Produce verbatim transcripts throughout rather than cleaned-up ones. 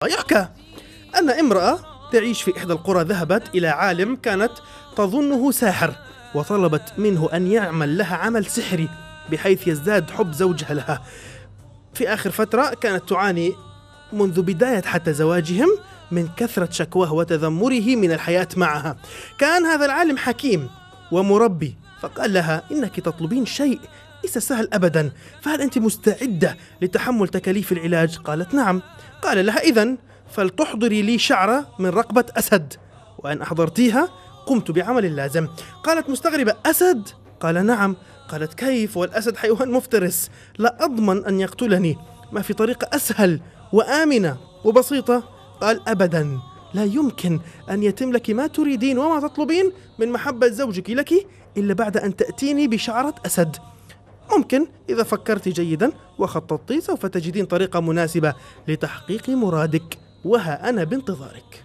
يحكى أن امرأة تعيش في إحدى القرى ذهبت إلى عالم كانت تظنه ساحر، وطلبت منه أن يعمل لها عمل سحري بحيث يزداد حب زوجها لها. في آخر فترة كانت تعاني منذ بداية حتى زواجهم من كثرة شكواه وتذمره من الحياة معها. كان هذا العالم حكيم ومربي، فقال لها: إنك تطلبين شيء ليس سهل أبدا، فهل أنت مستعدة لتحمل تكاليف العلاج؟ قالت: نعم. قال لها: إذن فلتحضري لي شعرة من رقبة أسد، وأن أحضرتيها قمت بعمل اللازم. قالت مستغربة: أسد؟ قال: نعم. قالت: كيف والأسد حيوان مفترس، لا أضمن أن يقتلني، ما في طريقة أسهل وآمنة وبسيطة؟ قال: أبدا، لا يمكن أن يتم لك ما تريدين وما تطلبين من محبة زوجك لك إلا بعد أن تأتيني بشعرة أسد. ممكن إذا فكرت جيدا وخططت سوف تجدين طريقة مناسبة لتحقيق مرادك، وها أنا بانتظارك.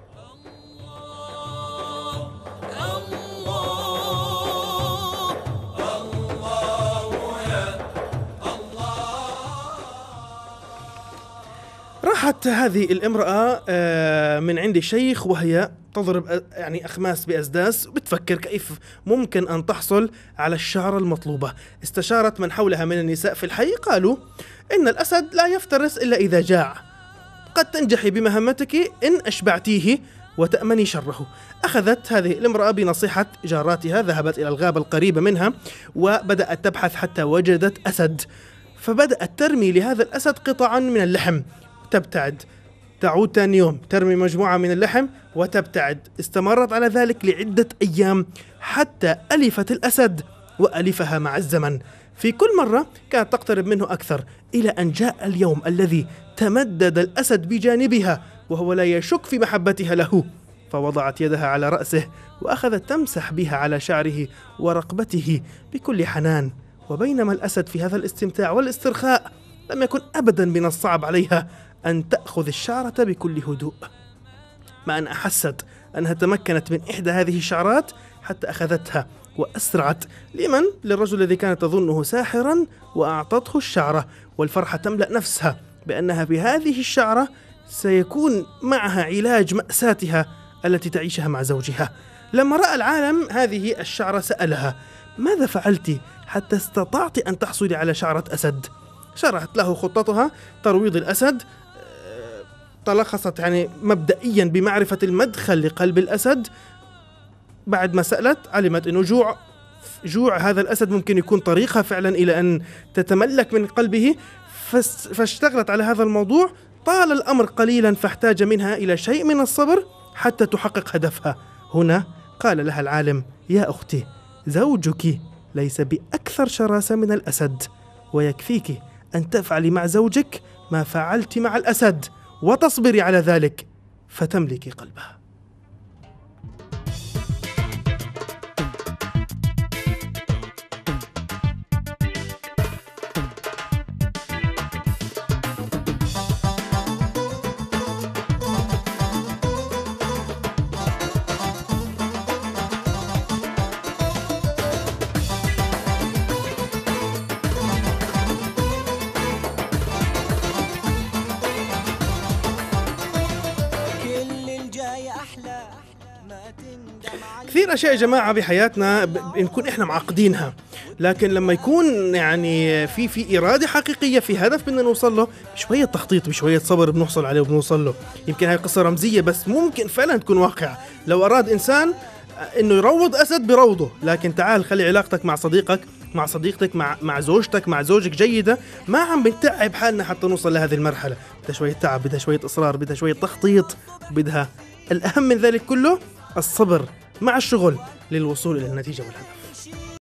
راحت هذه الامرأة من عند الشيخ وهي تضرب يعني أخماس بأسداس، بتفكر كيف ممكن أن تحصل على الشعرة المطلوبة. استشارت من حولها من النساء في الحي، قالوا: إن الأسد لا يفترس إلا إذا جاع، قد تنجحي بمهمتك إن أشبعتيه وتأمني شره. أخذت هذه الامرأة بنصيحة جاراتها، ذهبت إلى الغابة القريبة منها وبدأت تبحث حتى وجدت أسد، فبدأت ترمي لهذا الأسد قطعا من اللحم، تبتعد، تعود ثاني يوم ترمي مجموعة من اللحم وتبتعد. استمرت على ذلك لعدة أيام حتى ألفت الأسد وألفها مع الزمن. في كل مرة كانت تقترب منه أكثر، إلى أن جاء اليوم الذي تمدد الأسد بجانبها وهو لا يشك في محبتها له، فوضعت يدها على رأسه وأخذت تمسح بها على شعره ورقبته بكل حنان. وبينما الأسد في هذا الاستمتاع والاسترخاء، لم يكن أبدا من الصعب عليها أن تأخذ الشعرة بكل هدوء، مع أن أحست أنها تمكنت من إحدى هذه الشعرات حتى أخذتها وأسرعت لمن؟ للرجل الذي كانت تظنه ساحرا، وأعطته الشعرة، والفرحة تملأ نفسها بأنها بهذه الشعرة سيكون معها علاج مأساتها التي تعيشها مع زوجها. لما رأى العالم هذه الشعرة سألها: ماذا فعلت حتى استطعت أن تحصلي على شعرة أسد؟ شرحت له خطتها: ترويض الأسد، تلخصت يعني مبدئيا بمعرفة المدخل لقلب الأسد. بعد ما سألت علمت أنه جوع جوع هذا الأسد ممكن يكون طريقها فعلا إلى أن تتملك من قلبه، فاشتغلت على هذا الموضوع. طال الأمر قليلا فاحتاج منها إلى شيء من الصبر حتى تحقق هدفها. هنا قال لها العالم: يا أختي، زوجك ليس بأكثر شراسة من الأسد، ويكفيك أن تفعلي مع زوجك ما فعلت مع الأسد وتصبري على ذلك فتملكي قلبها. كثير أشياء يا جماعة بحياتنا بنكون إحنا معقدينها، لكن لما يكون يعني في في إرادة حقيقية، في هدف بدنا نوصل له، بشوية تخطيط بشوية صبر بنوصل عليه وبنوصل له. يمكن هاي قصة رمزية بس ممكن فعلا تكون واقعة. لو أراد إنسان إنه يروض أسد بروضه، لكن تعال خلي علاقتك مع صديقك مع صديقتك مع مع زوجتك مع زوجك جيدة، ما عم بنتعب حالنا حتى نوصل لهذه المرحلة. بدها شوية تعب، بدها شوية إصرار، بدها شوية تخطيط، بدها الأهم من ذلك كله الصبر مع الشغل للوصول إلى النتيجة والهدف.